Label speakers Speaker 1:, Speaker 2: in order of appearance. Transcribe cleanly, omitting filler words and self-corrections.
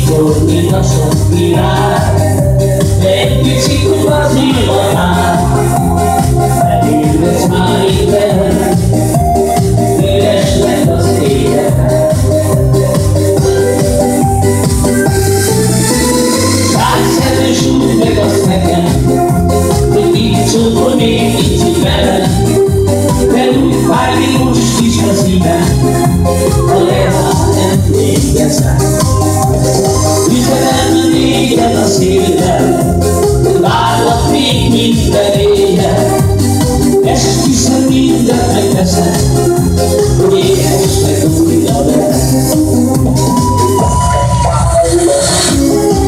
Speaker 1: mikor mint a sok virág, egy picit vazillanál, elülsz már itt velem, üres lett az élet. Sárszerűs úgy meg azt nekem, hogy így csókol még kicsit velem, de úgy válik most is a szívem, ha leáll emlékezem. Üzenem néked a szélvel, várlak még minden éjjel, esküszöm mindent megteszem,